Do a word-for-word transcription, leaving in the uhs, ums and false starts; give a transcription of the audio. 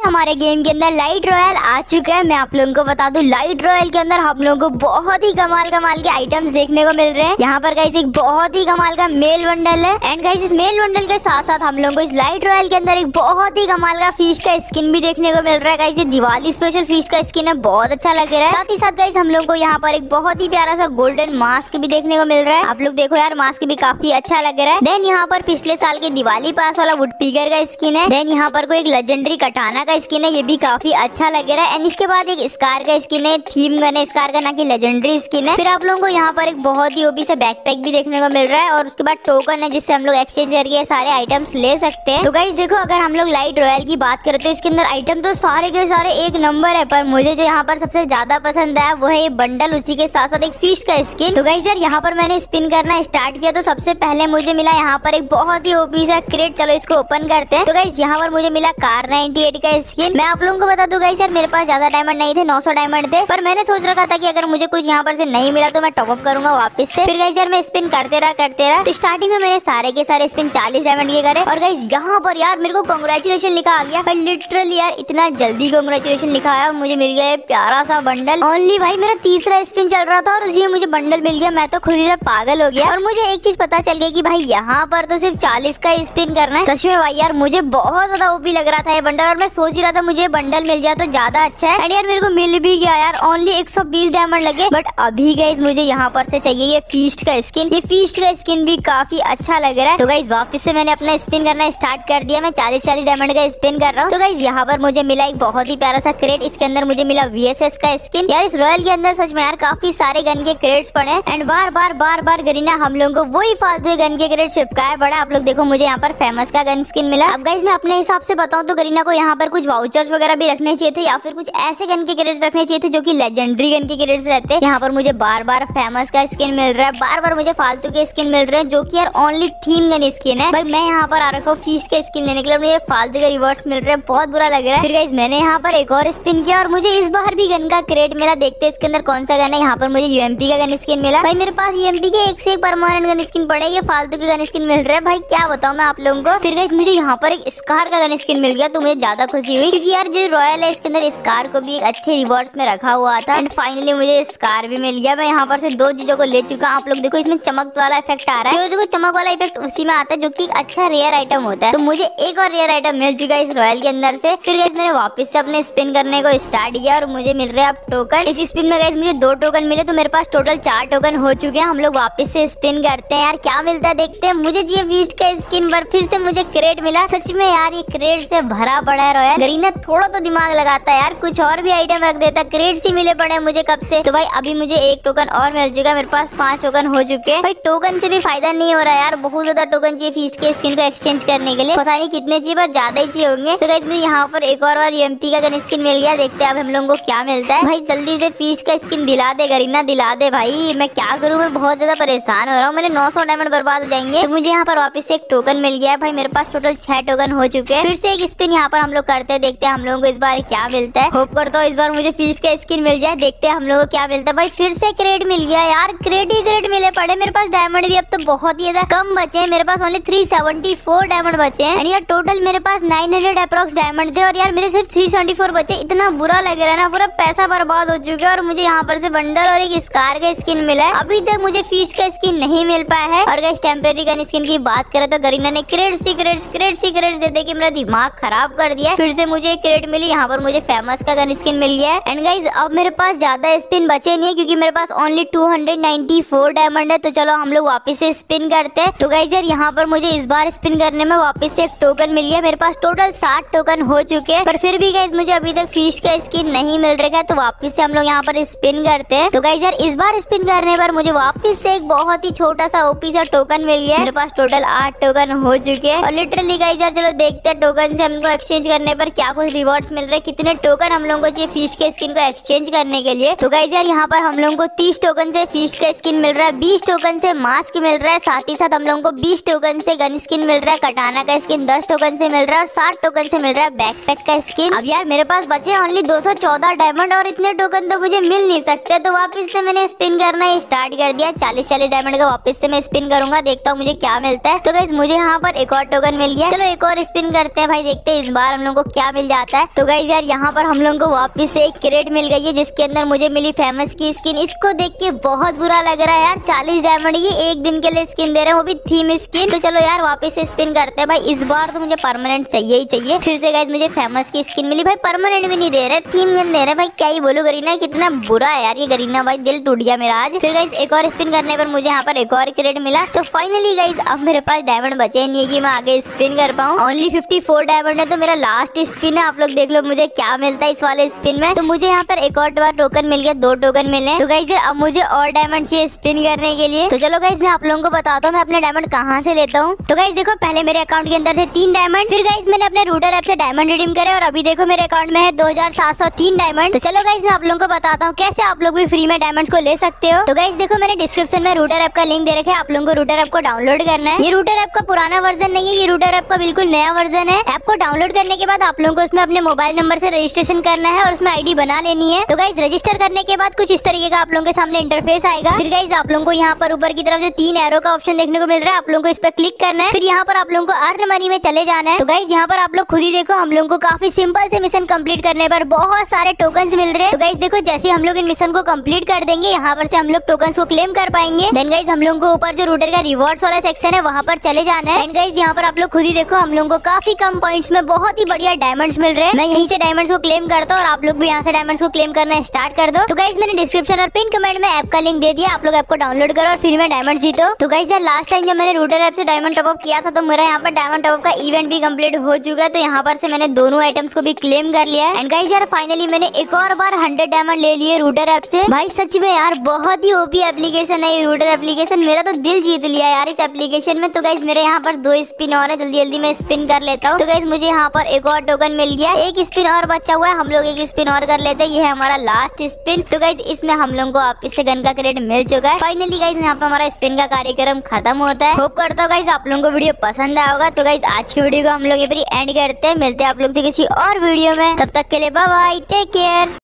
हमारे गेम के अंदर लाइट रॉयल आ चुका है। मैं आप लोगों को बता दूं, लाइट रॉयल के अंदर हम लोगों को बहुत ही कमाल कमाल के आइटम्स देखने को मिल रहे हैं। यहाँ पर गाइस एक बहुत ही कमाल का मेल बंडल है एंड गाइस इस मेल बंडल के साथ साथ हम लोगों को इस लाइट रॉयल के अंदर एक बहुत ही कमाल का फिश का स्किन भी देखने को मिल रहा है। गाइस ये दिवाली स्पेशल फिश का स्किन है, बहुत अच्छा लग रहा है। साथ ही साथ गाइस हम लोगों को यहाँ पर एक बहुत ही प्यारा सा गोल्डन मास्क भी देखने को मिल रहा है। आप लोग देखो यार, मास्क भी काफी अच्छा लग रहा है। देन यहाँ पर पिछले साल के दिवाली पास वाला वुड पीकर का स्किन है। देन यहाँ पर कोई एक लेजेंडरी कटाना का स्किन है, ये भी काफी अच्छा लग रहा है। एंड इसके बाद एक स्कार का स्किन है, थीम गन है स्कार का, ना कि लेजेंडरी स्किन है। फिर आप लोगों को यहाँ पर एक बहुत ही ओपी सा बैकपैक भी देखने को मिल रहा है और उसके बाद टोकन है जिससे हम लोग एक्सचेंज करके सारे आइटम्स ले सकते हैं। तो गाइस देखो, अगर हम लोग लाइट रॉयल की बात करते हैं, इसके अंदर आइटम तो सारे के सारे एक नंबर है, पर मुझे जो यहाँ पर सबसे ज्यादा पसंद आया वो है ये बंडल, उसी के साथ साथ एक फिश का स्किन। तो गाइस यार यहाँ पर मैंने स्पिन करना स्टार्ट किया तो सबसे पहले मुझे मिला यहाँ पर एक बहुत ही ओपी सा क्रेट। चलो इसको ओपन करते हैं। तो गाइस यहाँ पर मुझे मिला कार नाइंटी एट का स्किन। मैं आप लोगों को बता दूं गाइस यार, मेरे पास ज्यादा डायमंड नहीं थे, नौ सौ डायमंड थे, पर मैंने सोच रखा था कि अगर मुझे कुछ यहाँ पर से नहीं मिला तो मैं टॉप अप करूंगा वापस से। फिर गाइस यार मैं स्पिन करते रहा करते रहा तो स्टार्टिंग में मैंने सारे के सारे स्पिन चालीस डायमंड के करे और गाइस यहाँ पर यार मेरे को कांग्रेचुलेशन लिखा आ गया। लिटरली यार इतना जल्दी कांग्रेचुलेशन लिखा आया और मुझे मिल गया प्यारा सा बंडल। ओनली भाई मेरा तीसरा स्पिन चल रहा था और उसी में मुझे बंडल मिल गया। मैं तो खुद ही पागल हो गया और मुझे एक चीज पता चल गई कि भाई यहाँ पर तो सिर्फ चालीस का स्पिन करना है। सच में भाई यार मुझे बहुत ज्यादा ओपी लग रहा था ये बंडल और मैं सोच ही रहा था मुझे बंडल मिल जाए तो ज्यादा अच्छा है। एंड यार मेरे को मिल भी गया यार, ओनली एक सौ बीस डायमंड लगे। बट अभी गाइस मुझे यहाँ पर से चाहिए ये फीस्ट का स्किन। ये फीस्ट का स्किन भी काफी अच्छा लग रहा है। तो गाइस वापस से मैंने अपना स्पिन करना स्टार्ट कर दिया। मैं चालीस चालीस डायमंड का स्पिन कर रहा हूँ। तो गाइस यहाँ पर मुझे मिला एक बहुत ही प्यारा सा क्रेट। इसके अंदर मुझे मिला वीएसएस का स्किन। यार इस रॉयल के अंदर सच में यार काफी सारे गन के क्रेट्स पड़े and bar bar bar bar Garena हम लोगों को वही फालतू गन के क्रेट चिपकाए बड़ा। आप लोग देखो, मुझे यहाँ पर फेमस का गन स्किन मिला। अब गाइस मैं अपने हिसाब से बताऊं तो गरीना को यहाँ पर कुछ वाउचर्स वगैरह भी रखने चाहिए थे या फिर कुछ ऐसे गन के क्रेट्स रखने चाहिए थे जो कि लेजेंडरी गन के क्रेट्स रहते हैं। यहाँ पर मुझे बार बार फेमस का स्किन मिल रहा है, बार बार मुझे फालतू के स्किन मिल रहे हैं जो कि यार ओनली थीम गन स्किन है। भाई मैं यहाँ पर आ रखा हूँ फिश के स्किन लेने के लिए, मुझे फालतू के रिवर्स मिल रहे हैं, बहुत बुरा लग रहा है। फिर गाइस मैंने यहाँ पर एक और स्पिन किया और मुझे इस बार भी गन का क्रेट मिला। देखते हैं इसके अंदर कौन सा गन है। यहाँ पर मुझे यूएमपी का गन स्किन मिला। भाई मेरे पास यूएमपी के एक से एक परमानेंट गन स्किन पड़े, ये फालतू के गन स्किन मिल रहे हैं। भाई क्या बताऊं मैं आप लोगों को। फिर गाइस मुझे यहाँ पर एक स्कार का गन स्किन मिल गया तो मुझे ज्यादा खुशी हुई क्योंकि यार जो रॉयल है इसके अंदर स्कार को भी एक अच्छे रिवॉर्ड्स में रखा हुआ था एंड फाइनली मुझे स्कार भी मिल गया। मैं यहाँ पर से दो चीजों को ले चुका हूं। आप लोग देखो, इसमें चमक वाला इफेक्ट आ रहा है। देखो चमक वाला इफेक्ट उसी में आता है जो कि एक अच्छा रेयर आइटम होता है। तो मुझे एक और रेयर आइटम मिल चुका है इस रॉयल के अंदर से। फिर गाइस मैंने वापस से अपने स्पिन करने को स्टार्ट किया और मुझे मिल रहे हैं अब टोकन। इस स्पिन में गाइस मुझे दो टोकन मिले तो मेरे पास टोटल चार टोकन हो चुके हैं। हम लोग वापस से स्पिन करते हैं यार, क्या मिलता है देखते हैं। मुझे चाहिए फीस्ट का स्किन पर फिर से मुझे क्रेट मिला। सच में यार ये क्रेट से भरा पड़ा है रॉयल। गरीना थोड़ा तो दिमाग लगाता है यार, कुछ और भी आइटम रख देता। क्रेट ही मिले पड़े मुझे कब से। तो भाई अभी मुझे एक टोकन और मिल चुका है, मेरे पास पांच टोकन हो चुके हैं। भाई टोकन से भी फायदा नहीं हो रहा यार, बहुत ज्यादा टोकन चाहिए फीस्ट के स्किन को एक्सचेंज करने के लिए। पता नहीं कितने चाहिए पर ज्यादा ही चाहिए होंगे। तो गाइस मुझे यहाँ पर एक और बार यूएमपी का गन स्किन मिल गया। देखते हैं अब हम लोगों को क्या मिलता है। भाई जल्दी से फीस्ट का स्किन दिला दे गरीना, दिला दे भाई। मैं क्या करूँ, मैं बहुत ज्यादा परेशान हो रहा हूँ। मेरे नौ सौ डायमंड बर्बाद हो जाएंगे। तो मुझे यहाँ पर वापस से एक टोकन मिल गया है। भाई मेरे पास टोटल छह टोकन हो चुके हैं। फिर से एक स्पिन यहाँ पर हम लोग करते हैं, देखते हैं हम लोगों को इस बार क्या मिलता है। होप करता हूँ इस बार मुझे फिश का स्किन मिल जाए। देखते हैं हम लोगों को क्या मिलता है। भाई फिर से क्रेट मिल गया यार, क्रेट ही क्रेट मिले पड़े। मेरे पास डायमंड भी अब तो बहुत ही ज्यादा कम बचे हैं, मेरे पास only three seventy four diamond बचे हैं। यार टोटल मेरे पास नाइन हंड्रेड अप्रॉक्स डायमंड थे और यार मेरे सिर्फ थ्री सेवेंटी फोर बचे। इतना बुरा लग रहा है ना, पूरा पैसा बर्बाद हो चुका है। और मुझे यहाँ पर से बंडल और एक स्कार का स्किन मिला है। अभी तक मुझे फिश का स्किन नहीं मिल पाया है। और गाइस टेम्परेरी गन स्किन की बात करें तो गरीना ने क्रेट सीक्रेट्स क्रेट सीक्रेट्स दे दे के मेरा दिमाग खराब कर दिया। फिर से मुझे एक क्रेट मिली, यहाँ पर मुझे फेमस का गन स्किन मिल गया है। एंड गाइस अब मेरे पास ज्यादा स्पिन बचे नहीं है क्योंकि मेरे पास only two hundred ninety four diamond है। तो चलो हम लोग वापस से स्पिन करते हैं। तो गाइस यार यहाँ पर मुझे इस बार स्पिन करने में वापस से एक टोकन मिल गया। मेरे पास टोटल साठ टोकन हो चुके हैं, पर फिर भी गाइस मुझे अभी तक फिश का स्किन नहीं मिल रहा है। तो वापस से हम लोग यहाँ पर स्पिन करते हैं। तो गाइस यार इस बार स्पिन करने पर मुझे वापस से एक बहुत ही छोटा सा ओपी सा टोकन मिल गया। मेरे पास टोटल आठ टोकन हो चुके हैं और लिटरली गाइस यार चलो देखते हैं टोकन से हमको एक्सचेंज करने पर क्या कुछ रिवॉर्ड्स मिल रहे हैं। कितने टोकन हम लोगों को चाहिए फिश के स्किन को एक्सचेंज करने के लिए। तो गाइस यार यहाँ पर हम लोगों को तीस टोकन से फिश का स्किन मिल रहा है, बीस टोकन से मास्क मिल रहा है, साथ ही साथ हम लोगों को बीस टोकन से गन स्किन मिल रहा है, कटाना का स्किन दस टोकन से मिल रहा है और साठ टोकन से मिल रहा है बैकपैक का स्किन। अब यार मेरे पास बचे ओनली दो सौ चौदह डायमंड और इतने टोकन तो मुझे मिल नहीं सकते। तो वापस से मैंने स्पिन करना स्टार्ट कर दिया। चालीस चालीस डायमंड का वापस से मैं स्पिन करूंगा, देखता हूँ मुझे क्या मिलता है। तो गाइस मुझे यहाँ पर एक और टोकन मिल गया। चलो एक और स्पिन करते हैं भाई, देखते हैं इस बार हम लोग को क्या मिल जाता है। तो गाइस यार यहाँ पर हम लोगों को वापस से एक क्रेट मिल गई है जिसके अंदर मुझे मिली फेमस की स्किन। इसको देख के बहुत बुरा लग रहा है यार, चालीस डायमंड की एक दिन के लिए स्किन दे रहे हैं, वो भी थीम स्किन। तो चलो यार वापस से स्पिन करते हैं भाई, इस बार तो मुझे परमानेंट चाहिए ही चाहिए। फिर से गाइस मुझे फेमस की स्किन मिली भाई, परमानेंट भी नहीं दे रहे, थीम गन दे रहे भाई। क्या ही बोलूं, गरीना कितना बुरा है यार ये गरीना भाई, दिल टूट गया मेरा आज। फिर गाइस एक और स्पिन करने पर मुझे यहाँ पर एक और क्रेट मिला। तो फाइनली गाइस अब मेरे पास डायमंड बचे नहीं है कि मैं आगे स्पिन कर पाऊँ। ओनली फिफ्टी फोर डायमंड है, तो मेरा लास्ट स्पिन है। आप लोग देख लो मुझे क्या मिलता है इस वाले स्पिन में। तो मुझे यहाँ पर एक और बार टोकन मिल गया, दो टोकन मिले। तो गाइस अब मुझे और डायमंड चाहिए स्पिन करने के लिए। तो चलो गाइस मैं आप लोगों को बताता हूँ मैं अपने डायमंड कहाँ से लेता हूँ। तो गाइस देखो पहले मेरे अकाउंट के अंदर थे तीन डायमंड, फिर गाइस मैंने अपने रूटर ऐप से डायमंड रिडीम करे और अभी देखो मेरे अकाउंट में है दो हजार सात सौ तीन डायमंड। तो चलो गाइस मैं आप लोगों को बताता हूँ कैसे आप लोग भी फ्री में डायमंड्स को ले सकते हो। तो गाइस देखो मैंने डिस्क्रिप्शन में रूटर ऐप का लिंक दे रखा है, आप लोगों को रूटर ऐप को डाउनलोड करना है। ये रूटर ऐप का पुराना वर्जन नहीं है, ये रूटर ऐप का बिल्कुल नया वर्जन है। ऐप को डाउनलोड करने के बाद आप लोगों को उसमें अपने मोबाइल नंबर से रजिस्ट्रेशन करना है और उसमें आईडी बना लेनी है। तो गाइस रजिस्टर करने के बाद कुछ इस तरीके का आप लोगों के सामने इंटरफेस आएगा। फिर गाइस आप लोगों को यहाँ पर ऊपर की तरफ जो तीन एरो का ऑप्शन देखने को मिल रहा है, आप लोगों को इस पर क्लिक करना है। फिर यहाँ पर आप लोगों को अर्न मनी में चले जाना है। तो गाइस यहाँ पर आप लोग खुद ही देखो हम लोगों को काफी सिंपल से मिशन कंप्लीट करने पर बहुत सारे टोकन मिल रहे हैं। तो गाइस देखो जैसे हम लोग इन मिशन को कंप्लीट कर देंगे यहाँ पर से हम लोग टोकन को क्लेम कर पाएंगे। देन गाइस हम लोगों को ऊपर जो रूटर का रिवॉर्ड्स वाला सेक्शन है वहाँ पर चले जाना है। एंड गाइस यहाँ पर आप लोग खुद ही देखो हम लोगों को काफी कम पॉइंट्स में बहुत ही बढ़िया डायमंड्स मिल रहे हैं। मैं यहीं से डायमंड्स को क्लेम करता हूँ और आप लोग भी यहाँ से डायमंड्स को क्लेम करना स्टार्ट कर दो। तो गाइस मैंने डिस्क्रिप्शन और पिन कमेंट में ऐप का लिंक दे दिया, आप लोग ऐप को डाउनलोड करो और फ्री में डायमंड जीतो। तो गाइस यार लास्ट टाइम जब मैंने रूटर ऐप से डायमंड टॉप अप किया था तो मेरा यहाँ पर डायमंड टॉप अप का इवेंट भी कंप्लीट हो चुका है। तो यहाँ पर से मैंने दोनों आइटम्स को भी क्लेम कर लिया है। एंड गाइस यार फाइनली मैंने एक और बार हंड्रेड डायमंड ले लिए रूटर ऐप से। भाई सच में यार बहुत ही ओपी एप्लीकेशन है ये रूटर एप्लीकेशन, मेरा तो दिल जीत लिया यार इस एप्लीकेशन में। तो गाइस मेरे यहाँ पर दो स्पिन और है, जल्दी जल्दी मैं स्पिन कर लेता हूँ। तो गाइस मुझे यहाँ पर एक और टोकन मिल गया, एक स्पिन और बचा हुआ है, हम लोग एक स्पिन और कर लेते हैं, ये है हमारा लास्ट स्पिन। तो गाइस इसमें हम लोगों को वापस से गन का क्रेडिट मिल चुका है। फाइनली गाइस यहाँ पर हमारा स्पिन का कार्यक्रम खत्म होता है। होप करता हूँ गाइस आप लोगों को वीडियो पसंद आया होगा। तो गाइस आज की वीडियो को हम लोग ये एंड करते हैं, मिलते हैं आप लोग से किसी और वीडियो में, तब तक के लिए बाय बाय, टेक केयर।